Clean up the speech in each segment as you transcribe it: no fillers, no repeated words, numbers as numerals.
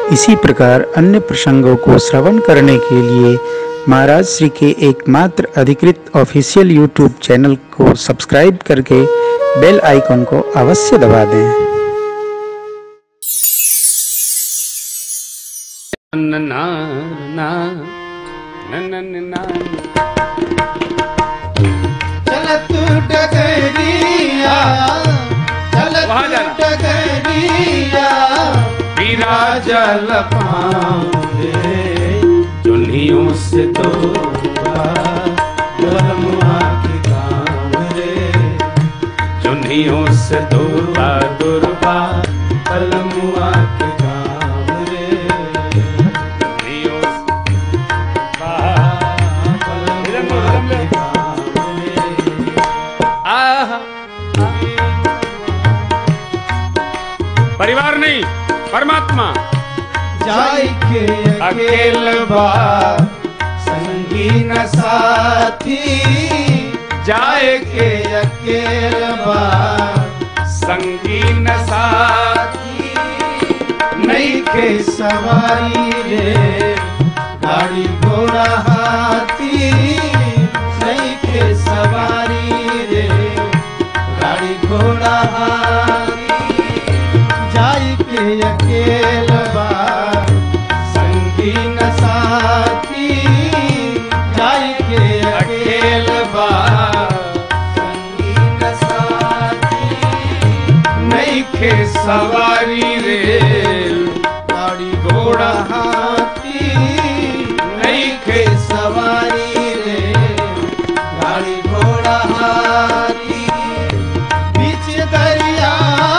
इसी प्रकार अन्य प्रसंगों को श्रवण करने के लिए महाराज श्री के एकमात्र अधिकृत ऑफिशियल यूट्यूब चैनल को सब्सक्राइब करके बेल आइकन को अवश्य दबा दें। चलत डगरिया चलत डगरिया पीरा जल पाऊंगे चुन्हियों से तो दुर्बा के काम रे चुन्हियों से दुर्बा अलमुआ के काम रे चुन्हियों परिवार नहीं परमात्मा जाय के अकेलबा संगी न साथी जाय के अकेलबा संगी न साथी नहीं के सवारी रे गाड़ी घोड़ा हाथी नहीं के सवारी रे गाड़ी घोड़ा हाथी जाय के अकेलबा संगी न साथी जाय के अकेलबा संगी न साथी नहीं खे सवारी रे गाड़ी घोड़ा हाथी नहीं के सवारी रे गाड़ी घोड़ा हाथी बीच दरिया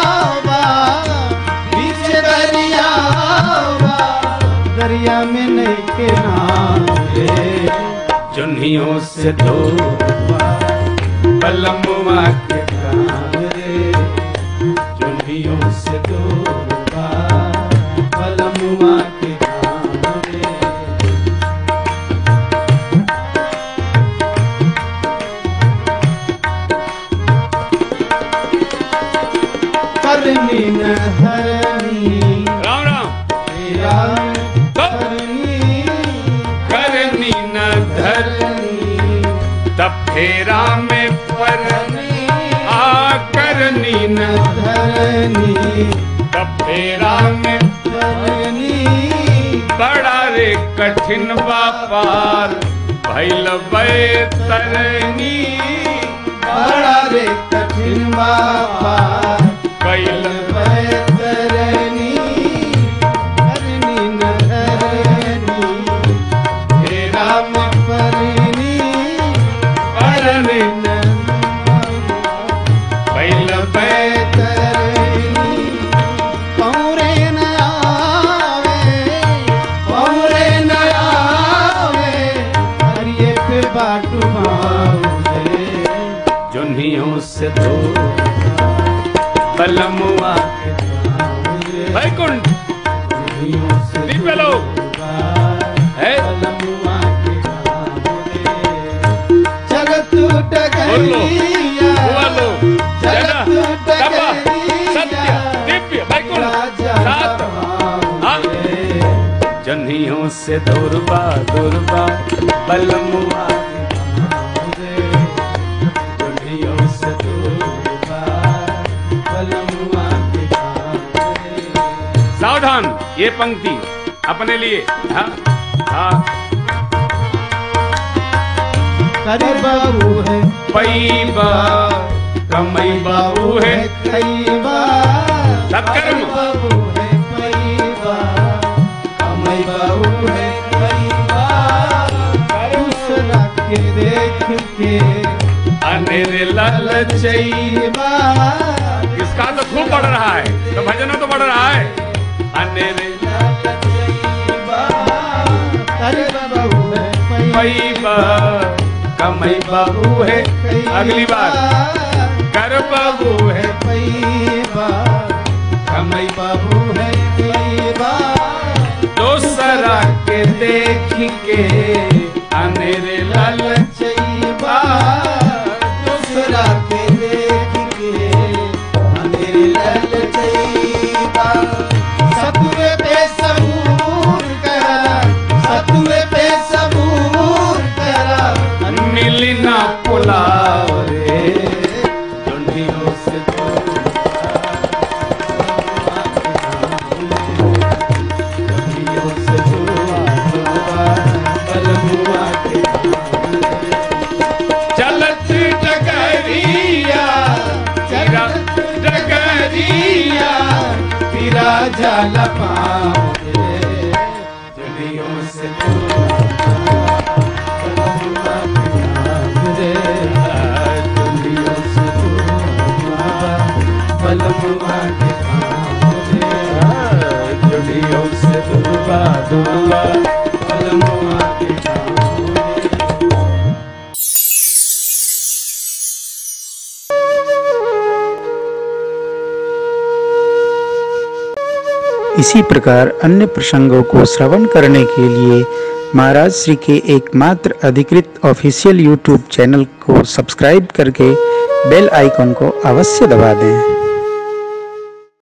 दरिया में नहीं के नाम रे चुन्हियों से दो बलमुआ के काम रे चुन्हियों से दो बलमुआ के काम रे करनी न हरनी राम राम राम करनी न धरनी तब फेरा में परनी आ करनी न धरनी तब फेरा में धरनी बड़ा रे कठिन व्यापार भैल बैतरनी बड़ा रे कठिन व्यापार कैल बैतरनी करनी न धरनी फेरा में परनी परनी न कैल बैतरनी पौरे न आवे हरिये पे बाटू माऊंगे चुन्हियों से दो बलमुआ वैकुंठ दिव्य लोक है जगत डगरिया जगत सत्य दिव्य वैकुंठ सात चुन्हियों से दुर्बा बलमुआ चुन्हियों से दुर्बा बलमुआ के काम सावधान ये पंक्ति अपने लिए हाँ हाँ करे बाबू है पैबा कमई बाबू है कैबा सत्कर्म बाबू है पैबा कमई बाबू है कैबा दूसरा के देख के अनेरे लालचैबा इसका तो खूब बढ़ रहा है तो भजन तो बढ़ रहा है अनेरे करे बाबू है पैबा कमई बाबू है अगली बार कर बाबू है पैबा कमई बाबू है कैबा दूसरा के देख के अनेरे लालचैबा दूसरा के देख के अनेरे लालचैबा सतुरे पे सबू जाला पाओगे दुनियों से दुनियों से बलमुआ के दुनियों से दुर्गा दुर्गा बलमुआ के इसी प्रकार अन्य प्रसंगों को श्रवण करने के लिए महाराज श्री के एकमात्र अधिकृत ऑफिशियल यूट्यूब चैनल को सब्सक्राइब करके बेल आइकन को अवश्य दबा दें।